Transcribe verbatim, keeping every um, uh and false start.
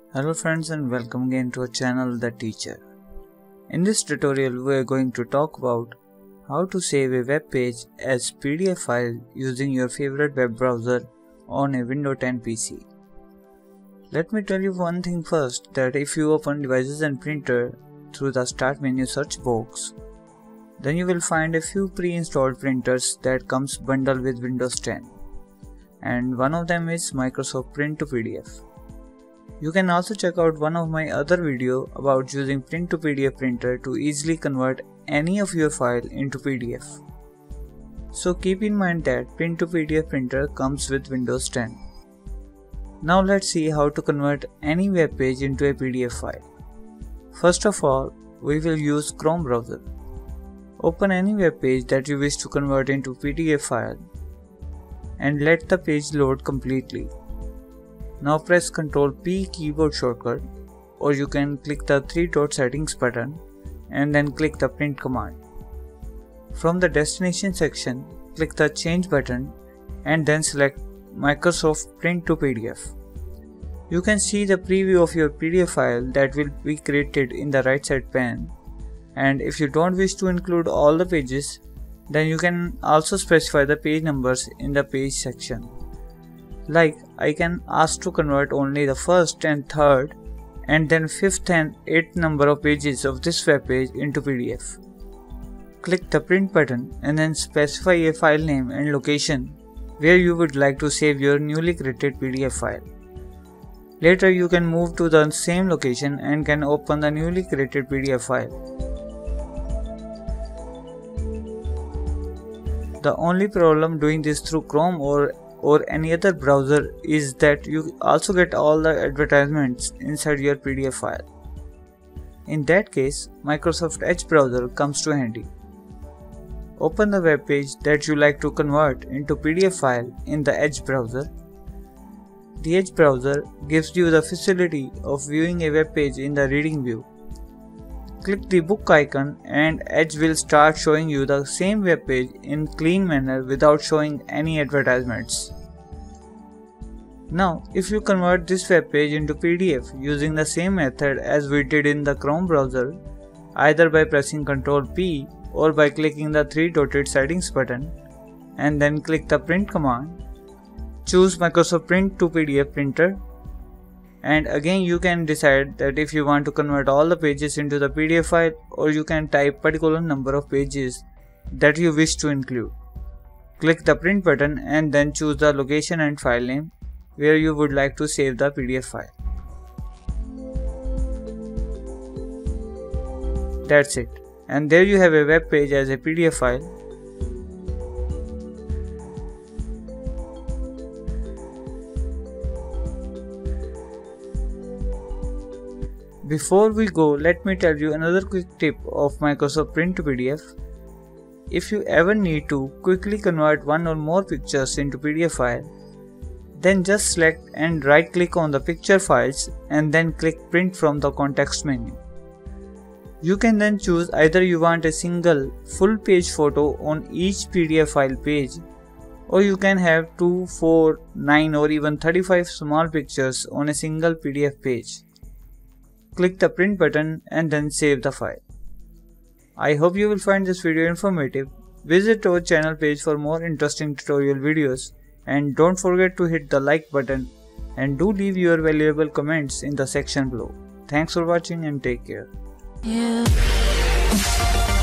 Hello friends and welcome again to our channel The Teacher. In this tutorial we are going to talk about how to save a web page as P D F file using your favorite web browser on a Windows ten P C. Let me tell you one thing first, that if you open devices and printer through the start menu search box, then you will find a few pre-installed printers that comes bundled with Windows ten, and one of them is Microsoft Print to P D F. You can also check out one of my other video about using Print to P D F printer to easily convert any of your file into P D F. So keep in mind that Print to P D F printer comes with Windows ten. Now let's see how to convert any web page into a P D F file. First of all, we will use Chrome browser. Open any web page that you wish to convert into P D F file and let the page load completely. Now press control P keyboard shortcut, or you can click the three dot settings button and then click the print command. From the destination section, click the change button and then select Microsoft Print to P D F. You can see the preview of your P D F file that will be created in the right side pane, and if you don't wish to include all the pages, then you can also specify the page numbers in the page section. Like, I can ask to convert only the first and third and then fifth and eighth number of pages of this web page into P D F. Click the print button and then specify a file name and location where you would like to save your newly created P D F file. Later you can move to the same location and can open the newly created P D F file. The only problem doing this through Chrome or or any other browser is that you also get all the advertisements inside your P D F file. In that case, Microsoft Edge browser comes to handy. Open the web page that you like to convert into P D F file in the Edge browser. The Edge browser gives you the facility of viewing a web page in the reading view. Click the book icon and Edge will start showing you the same web page in clean manner without showing any advertisements. Now, if you convert this web page into P D F using the same method as we did in the Chrome browser, either by pressing control P or by clicking the three dotted settings button and then click the print command, choose Microsoft Print to P D F printer, and again you can decide that if you want to convert all the pages into the P D F file, or you can type particular number of pages that you wish to include. Click the print button and then choose the location and file name where you would like to save the P D F file. That's it, and there you have a web page as a P D F file. Before we go, let me tell you another quick tip of Microsoft Print to P D F. If you ever need to quickly convert one or more pictures into P D F file, then just select and right click on the picture files and then click print from the context menu. You can then choose either you want a single full page photo on each P D F file page, or you can have two, four, nine or even thirty-five small pictures on a single P D F page. Click the print button and then save the file. I hope you will find this video informative. Visit our channel page for more interesting tutorial videos, and don't forget to hit the like button and do leave your valuable comments in the section below. Thanks for watching and take care. Yeah.